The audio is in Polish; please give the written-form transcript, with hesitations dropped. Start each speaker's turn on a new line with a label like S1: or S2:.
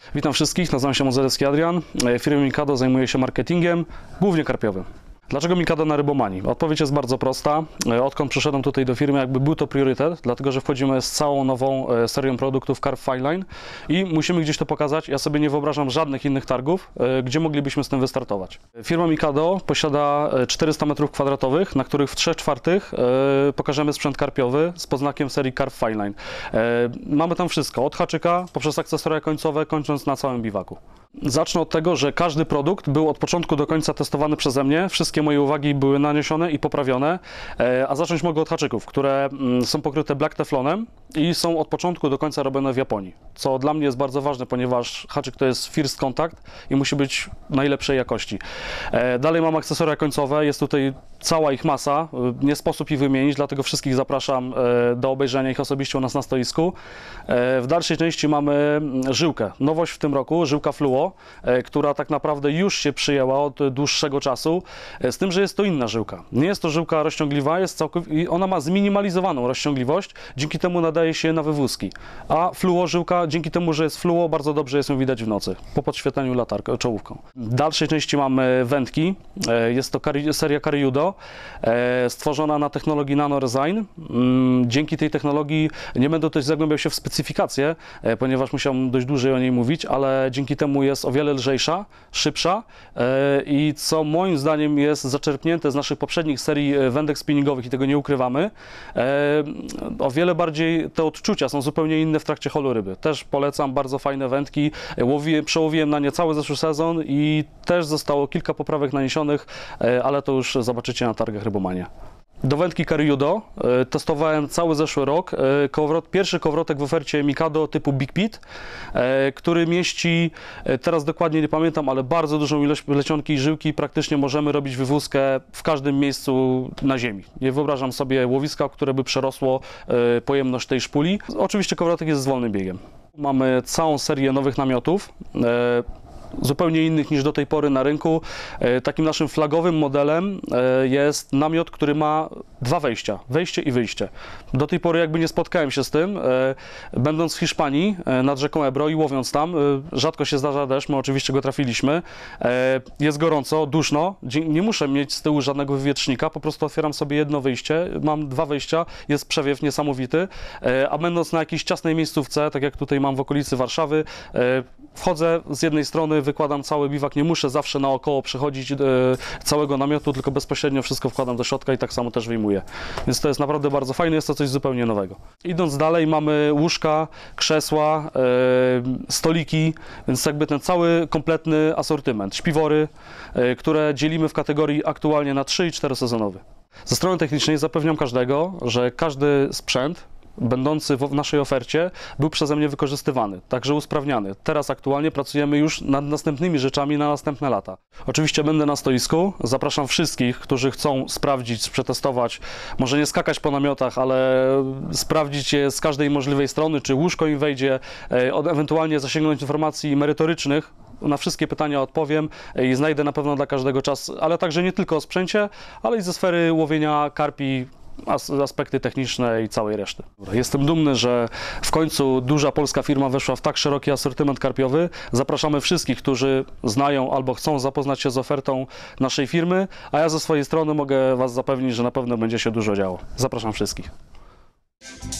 S1: Witam wszystkich, nazywam się Modzelewski Adrian. W firmie Mikado zajmuję się marketingiem, głównie karpiowym. Dlaczego Mikado na rybomanii? Odpowiedź jest bardzo prosta. Odkąd przyszedłem tutaj do firmy, był to priorytet, dlatego że wchodzimy z całą nową serią produktów Carp Fine Line i musimy gdzieś to pokazać. Ja sobie nie wyobrażam żadnych innych targów, gdzie moglibyśmy z tym wystartować. Firma Mikado posiada 400 m2, na których w 3/4 pokażemy sprzęt karpiowy z podznakiem serii Carp Fine Line. Mamy tam wszystko, od haczyka poprzez akcesoria końcowe, kończąc na całym biwaku. Zacznę od tego, że każdy produkt był od początku do końca testowany przeze mnie. Wszystkie moje uwagi były naniesione i poprawione, a zacząć mogę od haczyków, które są pokryte black teflonem i są od początku do końca robione w Japonii, co dla mnie jest bardzo ważne, ponieważ haczyk to jest first contact i musi być najlepszej jakości. Dalej mam akcesoria końcowe, jest tutaj cała ich masa, nie sposób ich wymienić, dlatego wszystkich zapraszam do obejrzenia ich osobiście u nas na stoisku. W dalszej części mamy żyłkę, nowość w tym roku, żyłka Fluo, która tak naprawdę już się przyjęła od dłuższego czasu, z tym, że jest to inna żyłka. Nie jest to żyłka rozciągliwa, ona ma zminimalizowaną rozciągliwość, dzięki temu nadaje się na wywózki. A Fluo żyłka, dzięki temu, że jest Fluo, bardzo dobrze jest ją widać w nocy, po podświetleniu czołówką. W dalszej części mamy wędki, jest to seria Cariudo, stworzona na technologii nanoresin. Dzięki tej technologii nie będę też zagłębiał się w specyfikację, ponieważ musiałem dość dłużej o niej mówić, ale dzięki temu jest o wiele lżejsza, szybsza i co moim zdaniem jest zaczerpnięte z naszych poprzednich serii wędek spinningowych i tego nie ukrywamy, o wiele bardziej te odczucia są zupełnie inne w trakcie holu ryby. Też polecam, bardzo fajne wędki, przełowiłem na nie cały zeszły sezon i też zostało kilka poprawek naniesionych, ale to już zobaczycie na targach Rybomania. Do wędki Cariudo testowałem cały zeszły rok. Pierwszy kołowrotek w ofercie Mikado typu Big Pit, który mieści, teraz dokładnie nie pamiętam, ale bardzo dużą ilość plecionki i żyłki. Praktycznie możemy robić wywózkę w każdym miejscu na ziemi. Nie wyobrażam sobie łowiska, które by przerosło pojemność tej szpuli. Oczywiście kołowrotek jest z wolnym biegiem. Mamy całą serię nowych namiotów, zupełnie innych niż do tej pory na rynku. Takim naszym flagowym modelem jest namiot, który ma dwa wejścia, wejście i wyjście. Do tej pory jakby nie spotkałem się z tym, będąc w Hiszpanii nad rzeką Ebro i łowiąc tam, rzadko się zdarza deszcz, my oczywiście go trafiliśmy, jest gorąco, duszno, nie muszę mieć z tyłu żadnego wywietrznika, po prostu otwieram sobie jedno wyjście, mam dwa wejścia, jest przewiew niesamowity, a będąc na jakiejś ciasnej miejscówce, tak jak tutaj mam w okolicy Warszawy, wchodzę z jednej strony, wykładam cały biwak, nie muszę zawsze naokoło przechodzić całego namiotu, tylko bezpośrednio wszystko wkładam do środka i tak samo też wyjmuję. Więc to jest naprawdę bardzo fajne, jest to coś zupełnie nowego. Idąc dalej mamy łóżka, krzesła, stoliki, więc jakby ten cały kompletny asortyment. Śpiwory, które dzielimy w kategorii aktualnie na 3 i 4 sezonowy. Ze strony technicznej zapewniam każdego, że każdy sprzęt będący w naszej ofercie był przeze mnie wykorzystywany, także usprawniany. Teraz aktualnie pracujemy już nad następnymi rzeczami na następne lata. Oczywiście będę na stoisku, zapraszam wszystkich, którzy chcą sprawdzić, przetestować, może nie skakać po namiotach, ale sprawdzić je z każdej możliwej strony, czy łóżko im wejdzie, ewentualnie zasięgnąć informacji merytorycznych. Na wszystkie pytania odpowiem i znajdę na pewno dla każdego czas, ale także nie tylko o sprzęcie, ale i ze sfery łowienia karpi, aspekty techniczne i całej reszty. Jestem dumny, że w końcu duża polska firma weszła w tak szeroki asortyment karpiowy. Zapraszamy wszystkich, którzy znają albo chcą zapoznać się z ofertą naszej firmy, a ja ze swojej strony mogę Was zapewnić, że na pewno będzie się dużo działo. Zapraszam wszystkich.